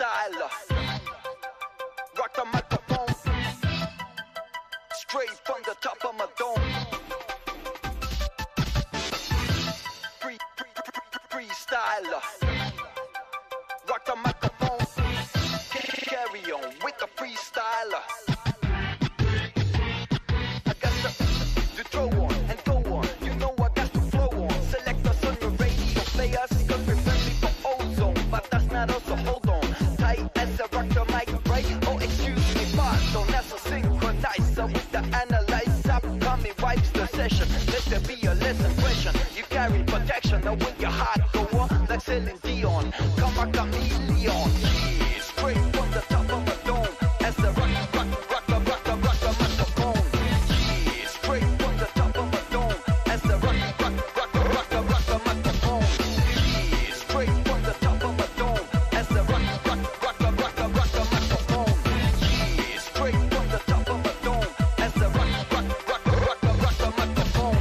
freestyler. Rock the microphone, straight from the top of my dome. Freestyler. Rock the microphone, carry on with the freestyler. I got to throw on and go on. You know I got to flow on. Select us on your radio, play us cause we're friendly for ozone. But that's not us, so hold on. Tight as I rock the mic, right? Oh, excuse me, pardon. That's a synchronizer with the analyzer. Coming wipes the session. Let there be a lesson question. You carry protection, now when your heart go on like Celine Dion. Come a chameleon. Yeah, straight from the top of a dome. As the rock the microphone. Yeah, straight from the top of a dome. As the rock the microphone. Yeah, straight from the top of a dome. As the rock the microphone. Yeah, straight from the top of a dome. As the rock the microphone.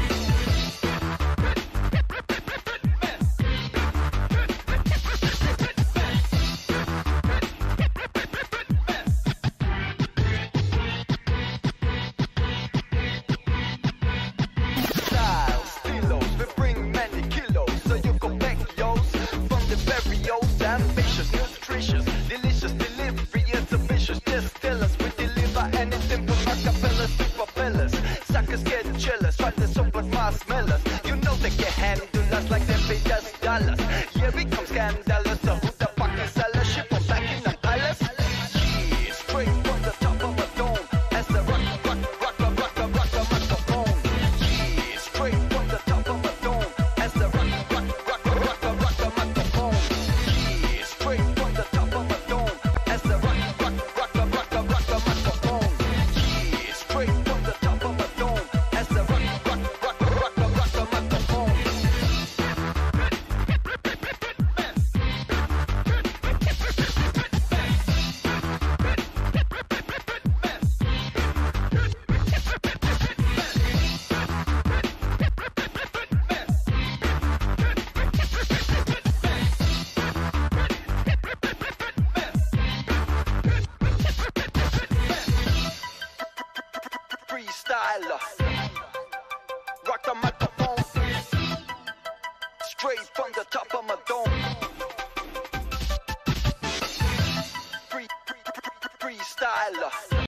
Ambitious, nutritious, delicious delivery is ambitious. Just tell us we deliver anything from acapellas to propellers. Suckers get jealous, try to support my smellers. You know they can handle us like they paid us dollars. Here we come scandalous, so who the fuck is sellers? Ship them back in the palace. Yeah, straight from the top of a dome. As the rock the microphone. Yeah, straight from the top of a dome. As the rock the microphone. Straight from the top of a dome, as the rock the microphone. Yeah, straight from the top of a dome, as the rock the microphone. Freestyler. Rock the microphone, straight from the top of my dome. Freestyler.